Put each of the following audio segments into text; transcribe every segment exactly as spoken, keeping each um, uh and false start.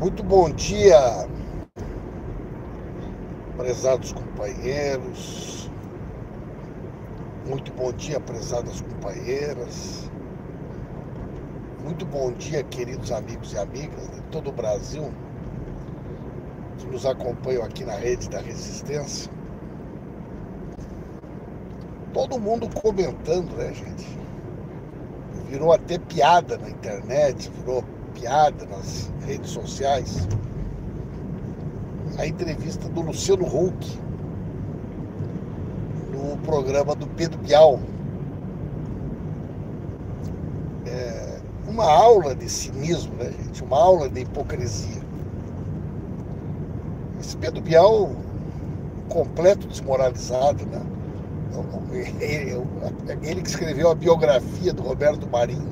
Muito bom dia, prezados companheiros. Muito bom dia, prezadas companheiras. Muito bom dia, queridos amigos e amigas de todo o Brasil que nos acompanham aqui na Rede da Resistência. Todo mundo comentando, né, gente? Virou até piada na internet, virou piada nas redes sociais. A entrevista do Luciano Huck no programa do Pedro Bial. É uma aula de cinismo, né, gente? Uma aula de hipocrisia. Esse Pedro Bial, completo desmoralizado, né? Ele que escreveu a biografia do Roberto Marinho.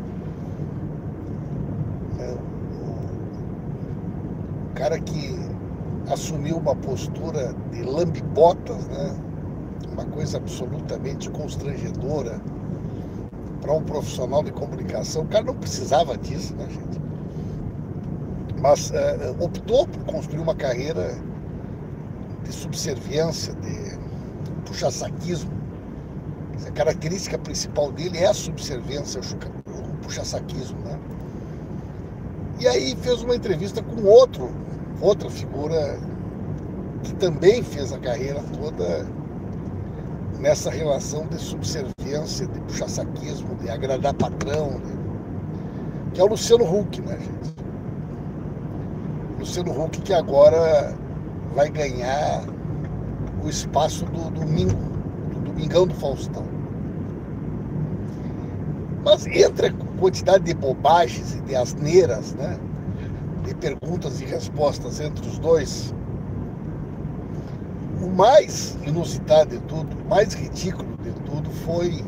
O cara que assumiu uma postura de lambe-botas, né? Uma coisa absolutamente constrangedora para um profissional de comunicação. O cara não precisava disso, né, gente? Mas é, optou por construir uma carreira de subserviência, de puxa-saquismo. A característica principal dele é a subserviência, o puxa-saquismo, né? E aí fez uma entrevista com outro, outra figura que também fez a carreira toda nessa relação de subserviência, de puxa-saquismo, de agradar patrão, né? Que é o Luciano Huck, né, gente? Luciano Huck, que agora vai ganhar o espaço do domingo, do Domingão do Faustão. Mas entre a quantidade de bobagens e de asneiras, né, de perguntas e respostas entre os dois, o mais inusitado de tudo, o mais ridículo de tudo foi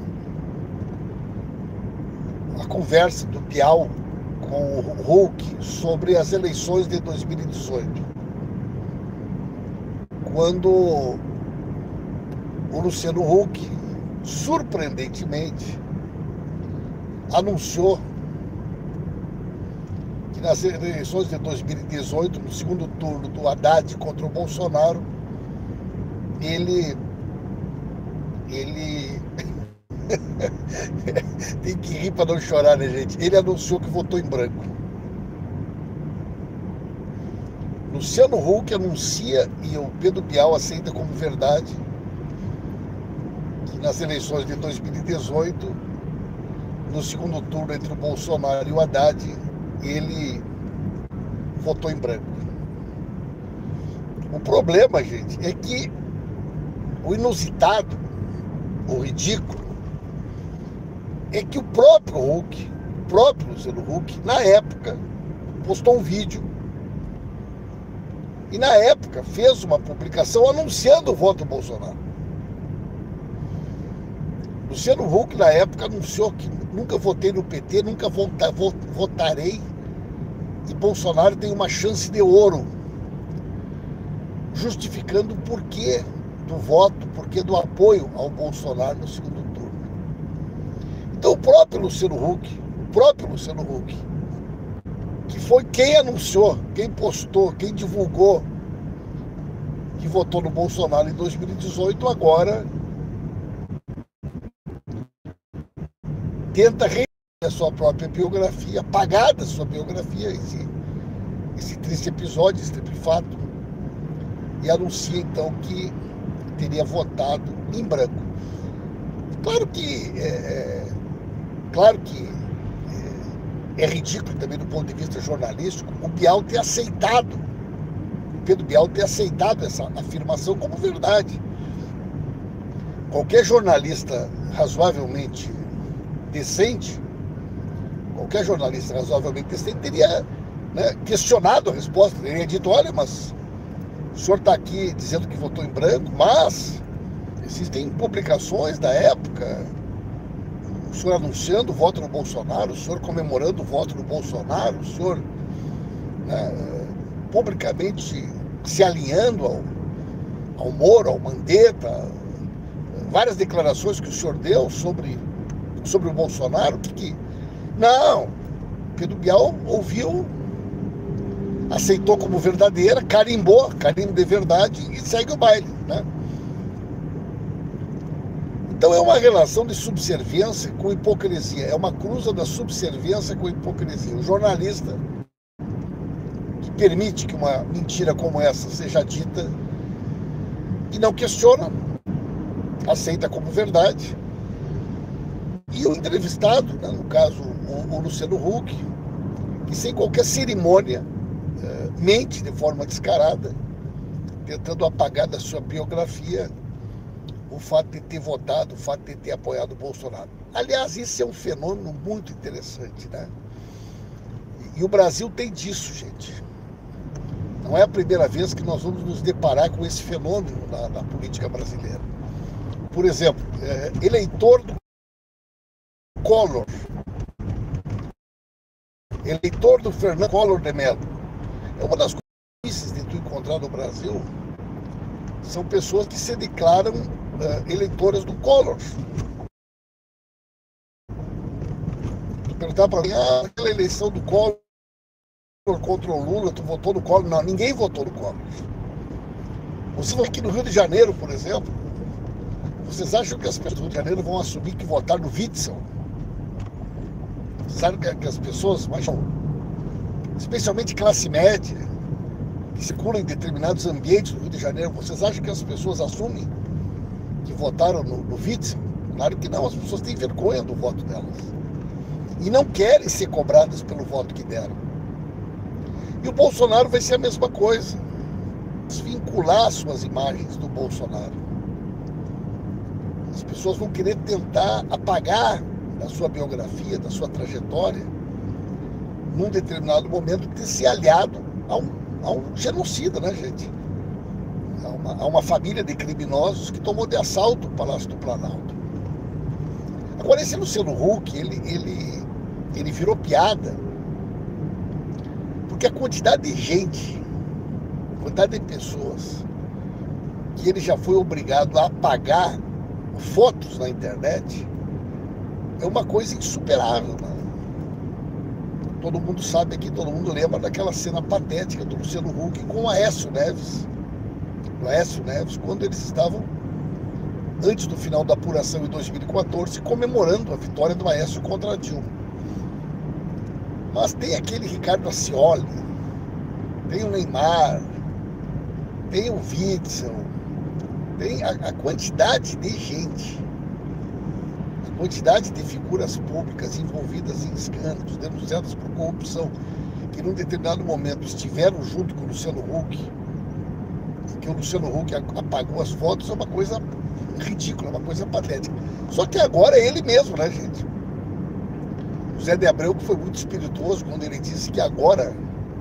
a conversa do Bial com o Huck sobre as eleições de dois mil e dezoito. Quando o Luciano Huck, surpreendentemente, anunciou que nas eleições de dois mil e dezoito, no segundo turno do Haddad contra o Bolsonaro, ele ele tem que rir para não chorar, né, gente? Ele anunciou que votou em branco. Luciano Huck anuncia, e o Pedro Bial aceita como verdade, que nas eleições de dois mil e dezoito, no segundo turno entre o Bolsonaro e o Haddad, ele votou em branco. O problema, gente, é que o inusitado, o ridículo, é que o próprio Huck, o próprio Luciano Huck, na época, postou um vídeo e, na época, fez uma publicação anunciando o voto do Bolsonaro. Luciano Huck, na época, anunciou que nunca votei no P T, nunca vota, votarei, e Bolsonaro tem uma chance de ouro, justificando o porquê do voto, porquê do apoio ao Bolsonaro no segundo turno. Então o próprio Luciano Huck, o próprio Luciano Huck, que foi quem anunciou, quem postou, quem divulgou que votou no Bolsonaro em dois mil e dezoito, agora tenta rever a sua própria biografia, apagar da sua biografia esse, esse triste episódio, esse triste fato, e anuncia então que teria votado em branco. Claro que é, é, claro que é, é ridículo também do ponto de vista jornalístico o Bial ter aceitado, o Pedro Bial ter aceitado essa afirmação como verdade. Qualquer jornalista razoavelmente decente, qualquer jornalista razoavelmente decente teria, né, questionado a resposta, teria dito: olha, mas o senhor está aqui dizendo que votou em branco, mas existem publicações da época, o senhor anunciando o voto no Bolsonaro, o senhor comemorando o voto no Bolsonaro, o senhor, né, publicamente se alinhando ao, ao Moro, ao Mandetta, várias declarações que o senhor deu sobre, sobre o Bolsonaro, que, que não, Pedro Bial ouviu aceitou como verdadeira, carimbou, carimbo de verdade e segue o baile, né? Então é uma relação de subserviência com hipocrisia, é uma cruza da subserviência com hipocrisia. O jornalista que permite que uma mentira como essa seja dita e não questiona, aceita como verdade. E o entrevistado, né, no caso o, o Luciano Huck, que sem qualquer cerimônia é, mente de forma descarada, tentando apagar da sua biografia o fato de ter votado, o fato de ter apoiado o Bolsonaro. Aliás, isso é um fenômeno muito interessante, né? E, e o Brasil tem disso, gente. Não é a primeira vez que nós vamos nos deparar com esse fenômeno na, na política brasileira. Por exemplo, é, eleitor do Collor, eleitor do Fernando Collor de Mello. É uma das coisas difíceis de tu encontrar no Brasil, são pessoas que se declaram uh, eleitoras do Collor. Tu perguntar para mim, ah, aquela eleição do Collor contra o Lula, tu votou no Collor? Não, ninguém votou no Collor. Você vai aqui no Rio de Janeiro, por exemplo, vocês acham que as pessoas do Rio de Janeiro vão assumir que votaram no Witzel? Sabe que as pessoas, mas, especialmente classe média, que circulam em determinados ambientes do Rio de Janeiro, vocês acham que as pessoas assumem que votaram no, no Witzel? Claro que não, as pessoas têm vergonha do voto delas. E não querem ser cobradas pelo voto que deram. E o Bolsonaro vai ser a mesma coisa. Desvincular suas imagens do Bolsonaro. As pessoas vão querer tentar apagar da sua biografia, da sua trajetória, num determinado momento, ter se aliado a um, a um genocida, né, gente? A uma, a uma família de criminosos que tomou de assalto o Palácio do Planalto. Agora, esse Luciano Huck, ele, ele, ele virou piada, porque a quantidade de gente, a quantidade de pessoas que ele já foi obrigado a apagar fotos na internet, é uma coisa insuperável, né? Todo mundo sabe aqui, todo mundo lembra daquela cena patética do Luciano Huck com o Aécio Neves. O Aécio Neves, quando eles estavam, antes do final da apuração em dois mil e quatorze, comemorando a vitória do Aécio contra a Dilma. Mas tem aquele Ricardo Ascioli, tem o Neymar, tem o Witzel, tem a, a quantidade de gente, quantidade de figuras públicas envolvidas em escândalos, denunciadas por corrupção, que num determinado momento estiveram junto com o Luciano Huck, e que o Luciano Huck apagou as fotos, é uma coisa ridícula, uma coisa patética. Só que agora é ele mesmo, né, gente? O Zé de Abreu, que foi muito espirituoso quando ele disse que agora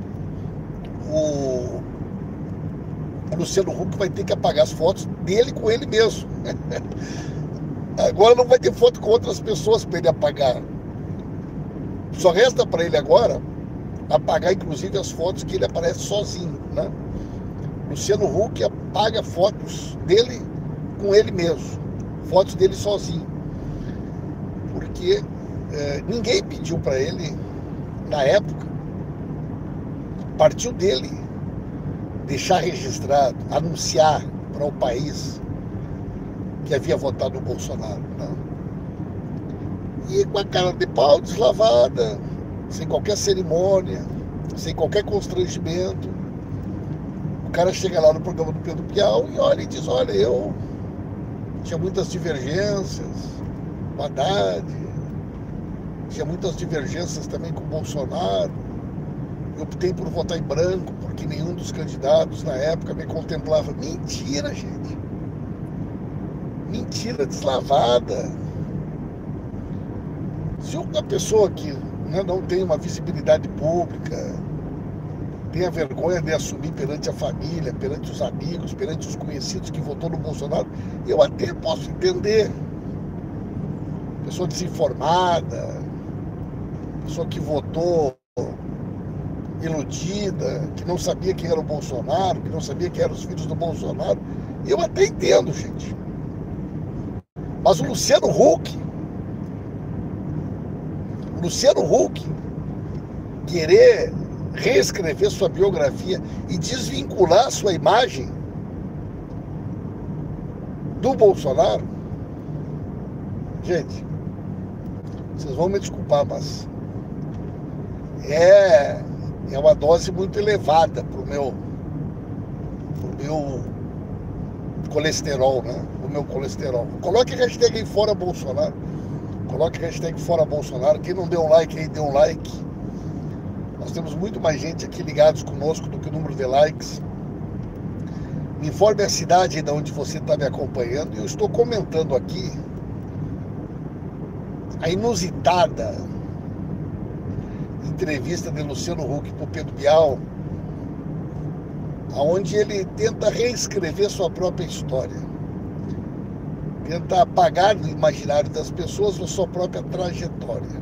o, o Luciano Huck vai ter que apagar as fotos dele com ele mesmo. Agora não vai ter foto com outras pessoas para ele apagar. Só resta para ele agora apagar, inclusive, as fotos que ele aparece sozinho, né? Luciano Huck apaga fotos dele com ele mesmo, fotos dele sozinho, porque é, ninguém pediu para ele, na época, partiu dele deixar registrado, anunciar para o país que havia votado no Bolsonaro, né? E com a cara de pau deslavada, sem qualquer cerimônia, sem qualquer constrangimento, o cara chega lá no programa do Pedro Bial e olha e diz, olha, eu tinha muitas divergências com Haddad, tinha muitas divergências também com o Bolsonaro, eu optei por votar em branco, porque nenhum dos candidatos na época me contemplava. Mentira, gente. Mentira deslavada. Se uma pessoa que, né, não tem uma visibilidade pública, tem a vergonha de assumir perante a família, perante os amigos, perante os conhecidos que votou no Bolsonaro, eu até posso entender. Pessoa desinformada, pessoa que votou iludida, que não sabia quem era o Bolsonaro, que não sabia quem eram os filhos do Bolsonaro, eu até entendo, gente. Mas o Luciano Huck, o Luciano Huck, querer reescrever sua biografia e desvincular sua imagem do Bolsonaro, gente, vocês vão me desculpar, mas é, é uma dose muito elevada pro meu, pro meu colesterol, né? O meu colesterol. Coloque a hashtag aí fora Bolsonaro. Coloque a hashtag fora Bolsonaro. Quem não deu um like aí, dê um like. Nós temos muito mais gente aqui ligados conosco do que o número de likes. Me informe a cidade de onde você está me acompanhando. E eu estou comentando aqui a inusitada entrevista de Luciano Huck para o Pedro Bial, onde ele tenta reescrever sua própria história, tenta apagar do imaginário das pessoas a sua própria trajetória.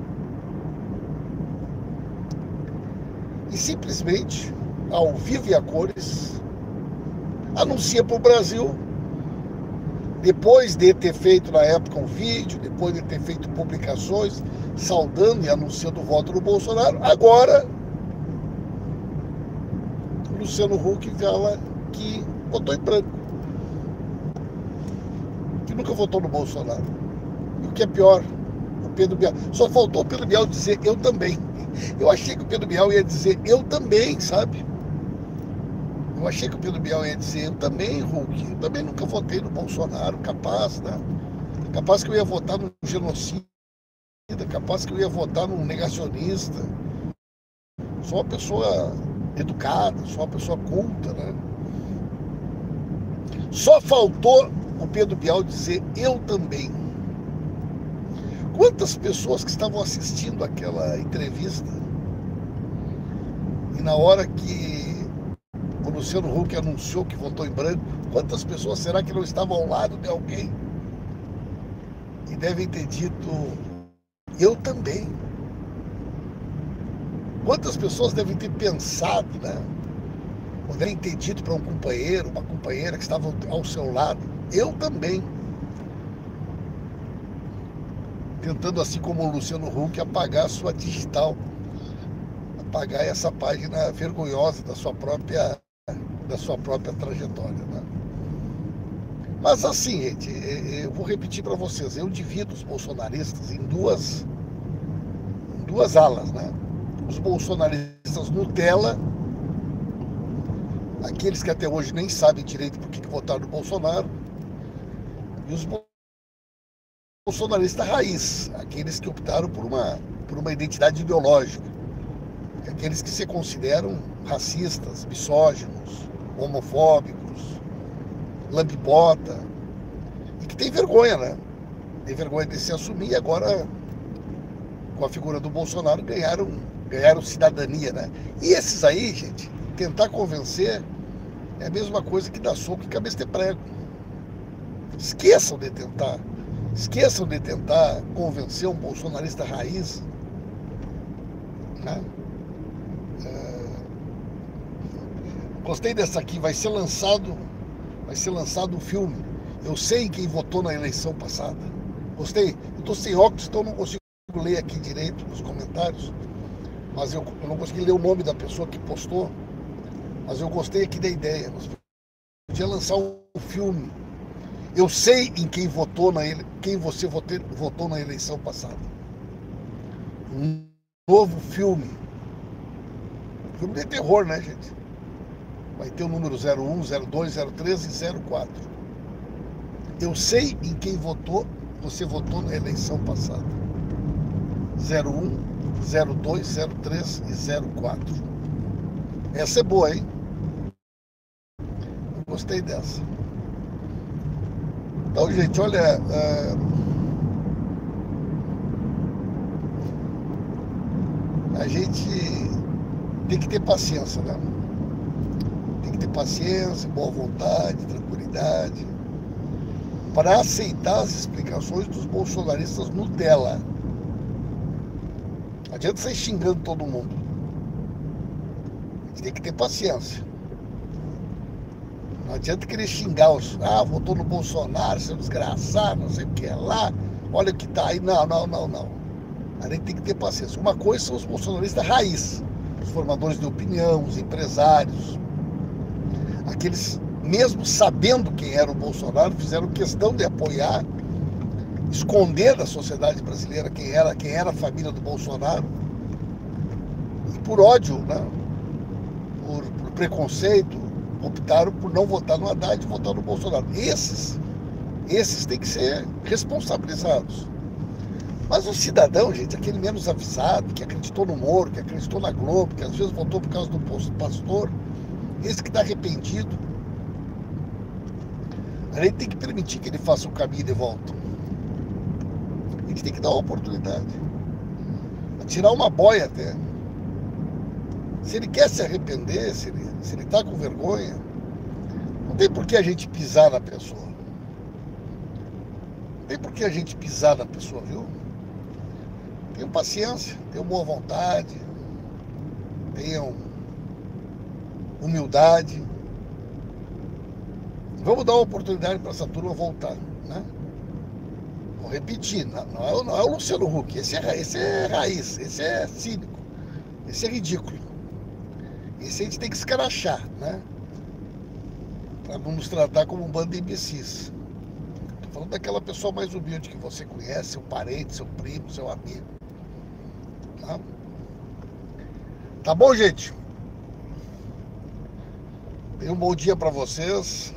E simplesmente, ao vivo e a cores, anuncia para o Brasil, depois de ter feito na época um vídeo, depois de ter feito publicações, saudando e anunciando o voto do Bolsonaro, agora Luciano Huck fala que votou em branco, que nunca votou no Bolsonaro. E o que é pior, o Pedro Bial, só faltou o Pedro Bial dizer eu também. Eu achei que o Pedro Bial ia dizer eu também, sabe? Eu achei que o Pedro Bial ia dizer eu também, Huck, eu também nunca votei no Bolsonaro, capaz, né? Capaz que eu ia votar no genocida, capaz que eu ia votar num negacionista. Sou uma pessoa educada, sou uma pessoa culta, né? Só faltou o Pedro Bial dizer eu também. Quantas pessoas que estavam assistindo aquela entrevista e na hora que o Luciano Huck anunciou que votou em branco, quantas pessoas será que não estavam ao lado de alguém e devem ter dito eu também? Quantas pessoas devem ter pensado, né? Ou devem ter dito para um companheiro, uma companheira que estava ao seu lado, eu também. Tentando, assim como o Luciano Huck, apagar a sua digital, apagar essa página vergonhosa da sua própria, da sua própria trajetória, né? Mas assim, gente, eu vou repetir para vocês, eu divido os bolsonaristas em duas, em duas alas, né? Os bolsonaristas Nutella, aqueles que até hoje nem sabem direito por que votaram no Bolsonaro, e os bolsonaristas raiz, aqueles que optaram por uma, por uma identidade ideológica, aqueles que se consideram racistas, misóginos, homofóbicos, lambibota, e que tem vergonha, né? Tem vergonha de se assumir, e agora, com a figura do Bolsonaro, ganharam, ganharam cidadania, né? E esses aí, gente, tentar convencer é a mesma coisa que dar soco e cabeça de prego. Esqueçam de tentar, esqueçam de tentar convencer um bolsonarista raiz, né? É... Gostei dessa aqui, vai ser lançado, vai ser lançado um filme. Eu sei quem votou na eleição passada. Gostei. Eu tô sem óculos, então não consigo ler aqui direito nos comentários, mas eu, eu não consegui ler o nome da pessoa que postou, mas eu gostei aqui da ideia. Nós podíamos lançar um filme. Eu sei em quem votou na ele, quem você vote, votou na eleição passada. Um novo filme. Filme de terror, né, gente? Vai ter o número zero um, zero dois, zero três e zero quatro. Eu sei em quem votou, você votou na eleição passada. zero um, zero dois, zero três e zero quatro. Essa é boa, hein? Eu gostei dessa. Então, gente, olha, é... a gente tem que ter paciência, né? Tem que ter paciência, boa vontade, tranquilidade, para aceitar as explicações dos bolsonaristas Nutella. Não adianta sair xingando todo mundo. A gente tem que ter paciência. Não adianta querer xingar os... Ah, votou no Bolsonaro, seu desgraçado, não sei o que é lá. Olha o que tá aí. Não, não, não, não. A gente tem que ter paciência. Uma coisa são os bolsonaristas raiz. Os os formadores de opinião, os empresários, aqueles, mesmo sabendo quem era o Bolsonaro, fizeram questão de apoiar, esconder da sociedade brasileira quem era, quem era a família do Bolsonaro, e por ódio, né, por, por preconceito, optaram por não votar no Haddad e votar no Bolsonaro. Esses, esses têm que ser responsabilizados. Mas o cidadão, gente, aquele menos avisado, que acreditou no Moro, que acreditou na Globo, que às vezes votou por causa do pastor, esse que está arrependido, a gente tem que permitir que ele faça o caminho de volta. A gente tem que dar uma oportunidade. Tirar uma boia até. Se ele quer se arrepender, se ele se ele está com vergonha, não tem por que a gente pisar na pessoa. Não tem por que a gente pisar na pessoa, viu? Tenham paciência, tenham boa vontade, tenham humildade. Vamos dar uma oportunidade para essa turma voltar, né? Vou repetir, não, não, é, não é o Luciano Huck, esse é, esse é raiz, esse é cínico, esse é ridículo. Esse a gente tem que escrachar, né? Para não nos tratar como um bando de imbecis. Estou falando daquela pessoa mais humilde que você conhece, seu parente, seu primo, seu amigo. Tá, tá bom, gente? Tenha um bom dia para vocês.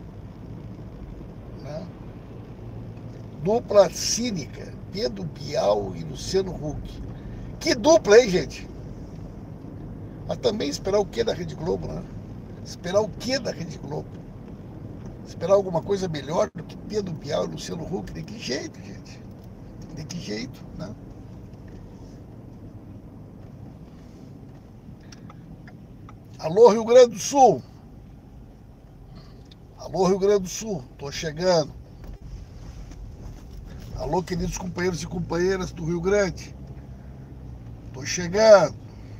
Né? Dupla cínica, Pedro Bial e Luciano Huck. Que dupla, hein, gente? Mas também esperar o que da Rede Globo, né? Esperar o que da Rede Globo? Esperar alguma coisa melhor do que Pedro Bial e Luciano Huck? De que jeito, gente? De que jeito, né? Alô, Rio Grande do Sul. Alô, Rio Grande do Sul. Tô chegando. Alô, queridos companheiros e companheiras do Rio Grande. Tô chegando.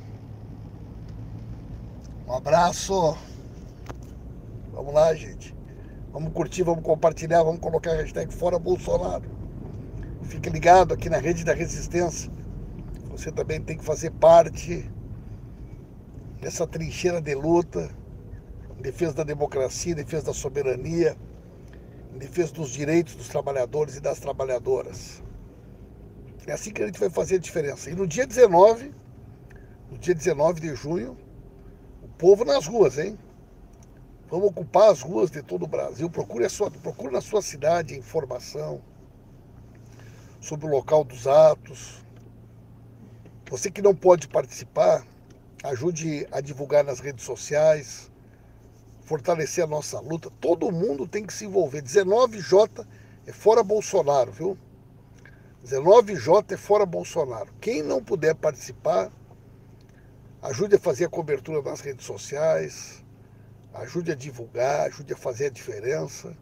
Um abraço. Vamos lá, gente. Vamos curtir, vamos compartilhar, vamos colocar a hashtag Fora Bolsonaro. Fique ligado aqui na Rede da Resistência. Você também tem que fazer parte dessa trincheira de luta em defesa da democracia, em defesa da soberania, em defesa dos direitos dos trabalhadores e das trabalhadoras. É assim que a gente vai fazer a diferença. E no dia dezenove, no dia dezenove de junho, o povo nas ruas, hein? Vamos ocupar as ruas de todo o Brasil. Procure, a sua, procure na sua cidade informação sobre o local dos atos. Você que não pode participar, ajude a divulgar nas redes sociais, fortalecer a nossa luta. Todo mundo tem que se envolver. dezenove J é fora Bolsonaro, viu? dezenove J é fora Bolsonaro. Quem não puder participar, ajude a fazer a cobertura nas redes sociais, ajude a divulgar, ajude a fazer a diferença.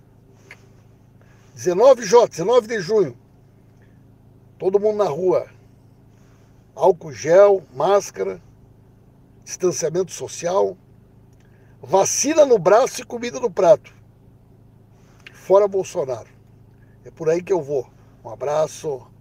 dezenove J, dezenove de junho. Todo mundo na rua. Álcool gel, máscara, distanciamento social, vacina no braço e comida no prato. Fora Bolsonaro. É por aí que eu vou. Um abraço.